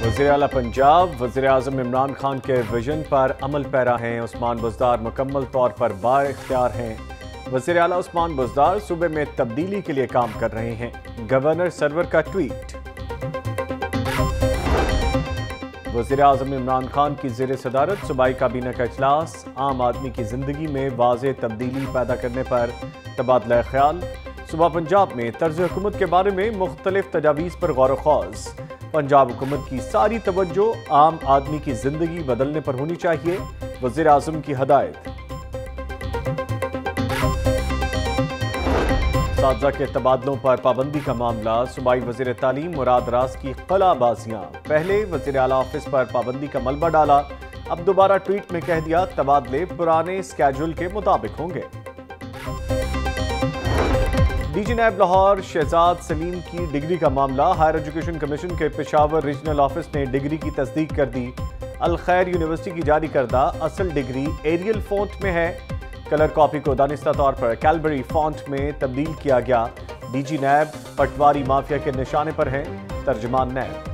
वज़ीर आला पंजाब वज़ीर आज़म इमरान खान के विजन पर अमल पैरा हैं। उस्मान बुज़दार मुकम्मल तौर पर बाइख्तियार हैं। वज़ीर आला उस्मान बुज़दार सूबे में तब्दीली के लिए काम कर रहे हैं। गवर्नर सरवर का ट्वीट। वज़ीर आज़म इमरान खान की ज़ेर सदारत सूबाई काबीना का इजलास। आम आदमी की जिंदगी में वाज़ेह तब्दीली पैदा करने पर तबादला ख्याल। सुबह पंजाब में तर्ज हुकूमत के बारे में मुख्तलिफ तजावीज़ पर गौर ख़ौज़। पंजाब हुकूमत की सारी तवज्जो आम आदमी की जिंदगी बदलने पर होनी चाहिए, वज़ीर आज़म की हदायत। साज़ा के तबादलों पर पाबंदी का मामला। सूबाई वज़ीर तालीम मुराद रास की कलाबाजियाँ। पहले वज़ीर आला ऑफिस पर पाबंदी का मलबा डाला, अब दोबारा ट्वीट में कह दिया तबादले पुराने स्केड्यूल के मुताबिक होंगे। डीजी नैब लाहौर शहजाद सलीम की डिग्री का मामला। हायर एजुकेशन कमीशन के पेशावर रीजनल ऑफिस ने डिग्री की तस्दीक कर दी। अल खैर यूनिवर्सिटी की जारी करदा असल डिग्री एरियल फॉन्ट में है। कलर कॉपी को दानिस्ता तौर पर कैलबरी फॉन्ट में तब्दील किया गया। डीजी नैब पटवारी माफिया के निशाने पर हैं। तर्जमान नैब।